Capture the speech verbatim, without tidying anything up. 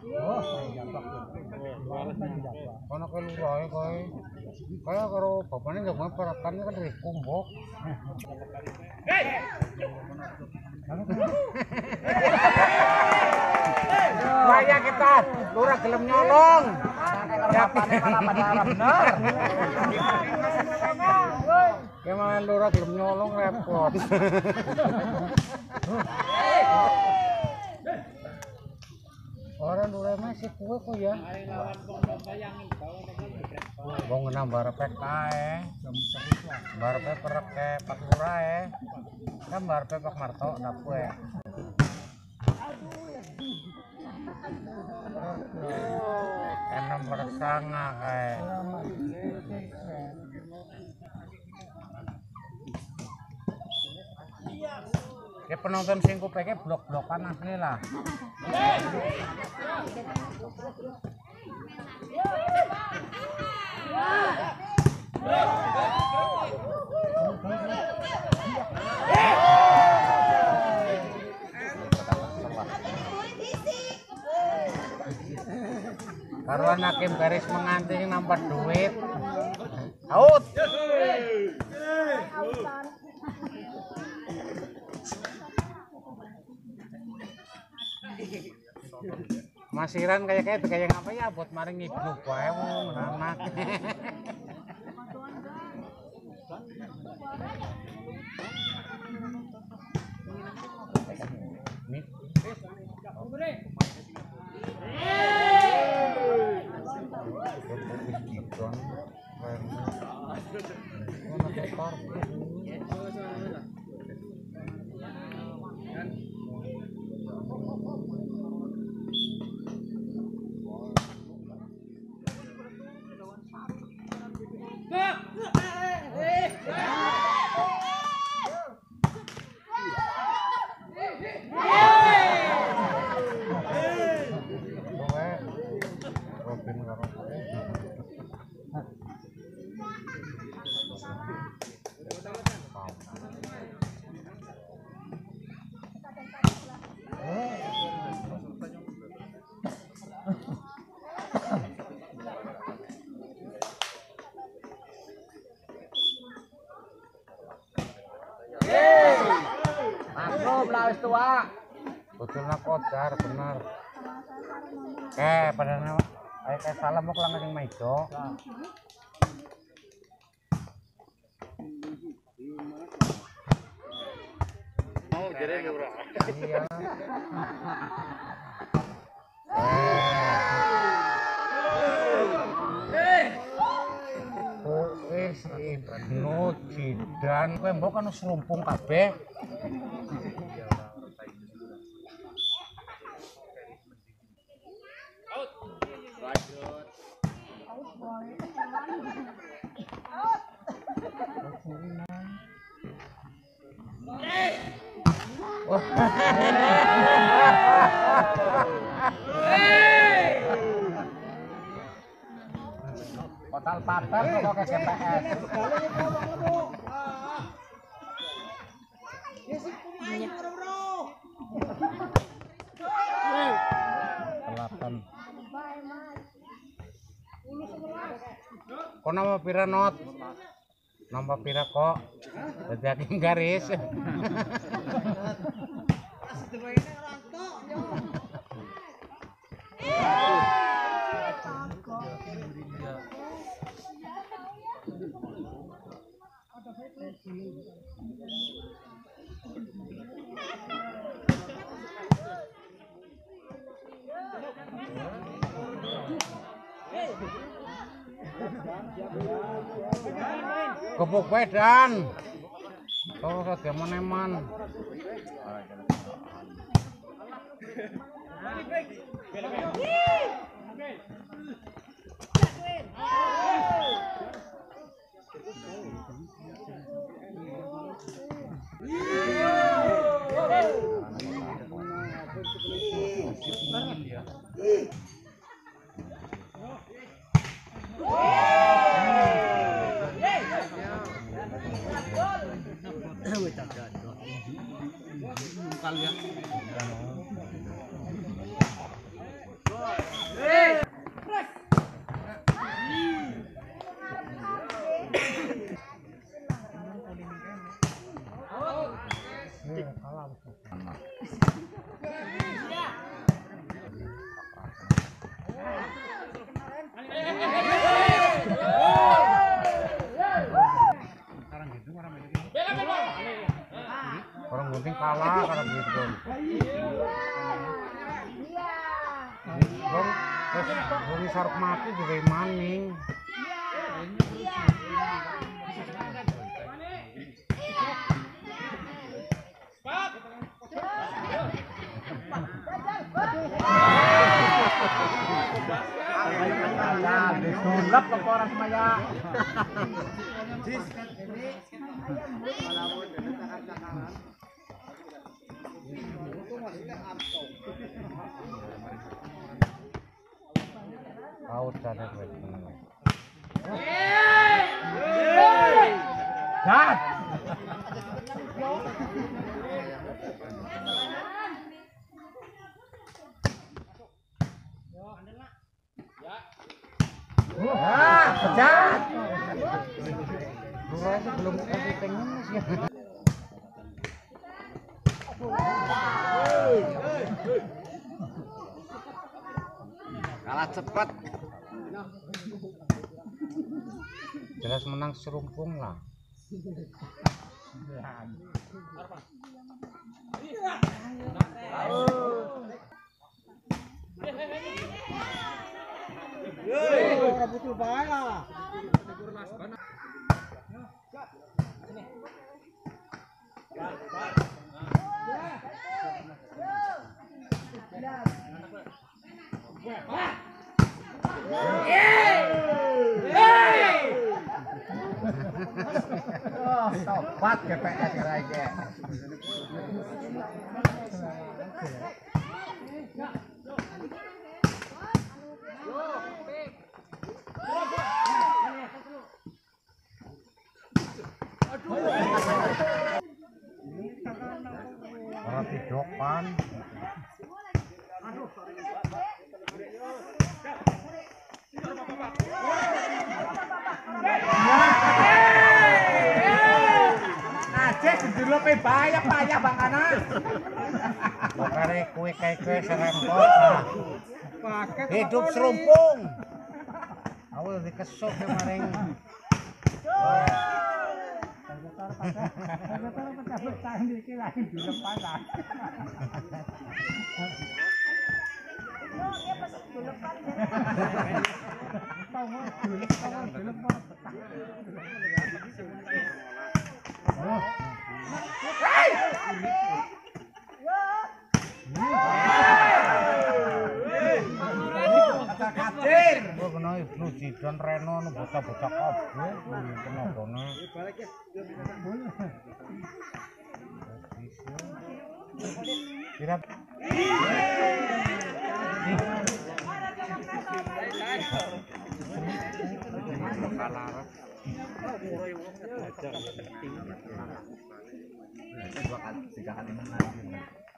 Kono kowe lurahe kowe. Kaya karo bapane njogone perekan kan dari kumbok. Waya kita lurah gelem nyolong. Ya bapane malah pada bener. Gimana lurah gelem nyolong repot. Orang lurah masih kue kok ya. Wong nambah repek kae. Barepe perek ke Pak Lurah e. Kan barepe Pak Marto ndak kue. Enem bersanga kae. Ya penonton sing kupeke blok-blokan asli lah. Karuan hakim garis menganting nampak duit. Out. Masiran kayak kayak kayak apa ya buat maring ibluk wae wong anak. Lawis tua. Betulna kodar bener. Eh padahal ayo kayak salam mau kelang yang maido. Oh, jadi enggak, Bro. Iya. Wis Ibnu Jidan kowe mbok kan serumpung kabeh. Total pater kok ke G P S. Delapan. Kok nama pira not? Nama pira kok? Dadi garis. Kepuk wedan. Kok kagak meneman. Kalian Orang gunting kalah karena gitu. Bang, terus sarap mati juga maning. Disulap ke orang semaya. Out sana Jat. Ah, pejat. Durasi belum kasih pengen sih. Kalah cepat. Jelas menang serumpung lah. Sobat G P S aja. Orang tidokan. Dulu pe bayar payah Bang Kana. Bakare kue kayak kue serempot. Hidup serumpung. Awal dikesok kemarin. Kadir. Gua kena Ibnu Jidan Reno nu bocah-bocah kabeh kena kono. Kira dua kali tiga kali menang.